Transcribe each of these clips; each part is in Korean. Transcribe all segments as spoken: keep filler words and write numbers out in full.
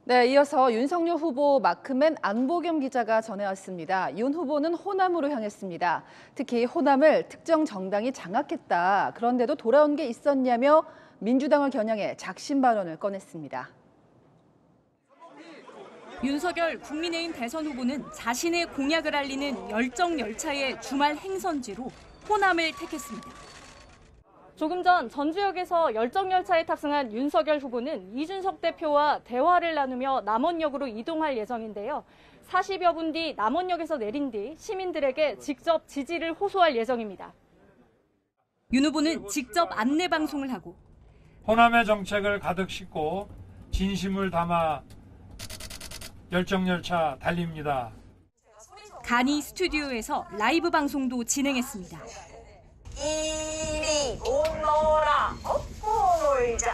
네, 이어서 윤석열 후보 마크맨 안보겸 기자가 전해왔습니다. 윤 후보는 호남으로 향했습니다. 특히 호남을 특정 정당이 장악했다. 그런데도 돌아온 게 있었냐며 민주당을 겨냥해 작심 발언을 꺼냈습니다. 윤석열 국민의힘 대선 후보는 자신의 공약을 알리는 열정 열차의 주말 행선지로 호남을 택했습니다. 조금 전 전주역에서 열정열차에 탑승한 윤석열 후보는 이준석 대표와 대화를 나누며 남원역으로 이동할 예정인데요. 사십여 분 뒤 남원역에서 내린 뒤 시민들에게 직접 지지를 호소할 예정입니다. 윤 후보는 직접 안내 방송을 하고 호남의 정책을 가득 싣고 진심을 담아 열정열차 달립니다. 간이 스튜디오에서 라이브 방송도 진행했습니다. 이리 오너라 업고 놀자.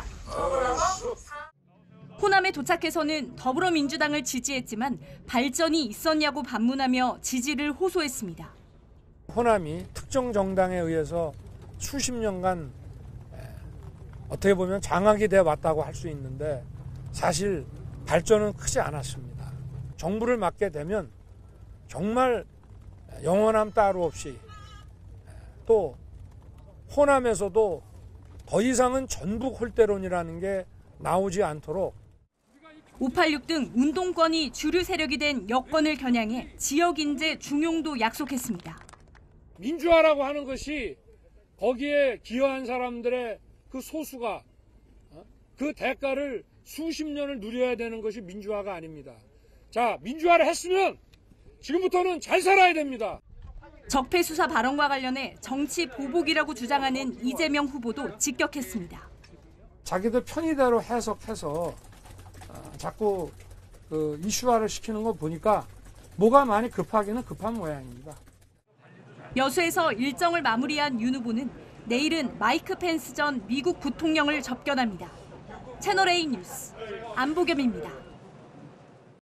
호남에 도착해서는 더불어민주당을 지지했지만 발전이 있었냐고 반문하며 지지를 호소했습니다. 호남이 특정 정당에 의해서 수십 년간 어떻게 보면 장악이 돼 왔다고 할 수 있는데 사실 발전은 크지 않았습니다. 정부를 맡게 되면 정말 영원함 따로 없이 또 호남에서도 더 이상은 전북 홀대론이라는 게 나오지 않도록 오팔육 등 운동권이 주류 세력이 된 여권을 겨냥해 지역 인재 중용도 약속했습니다. 민주화라고 하는 것이 거기에 기여한 사람들의 그 소수가 그 대가를 수십 년을 누려야 되는 것이 민주화가 아닙니다. 자, 민주화를 했으면 지금부터는 잘 살아야 됩니다. 적폐 수사 발언과 관련해 정치 보복이라고 주장하는 이재명 후보도 직격했습니다. 자기들 편의대로 해석해서 자꾸 그 이슈화를 시키는 거 보니까 뭐가 많이 급하기는 급한 모양입니다. 여수에서 일정을 마무리한 윤 후보는 내일은 마이크 펜스 전 미국 부통령을 접견합니다. 채널A 뉴스 안보겸입니다.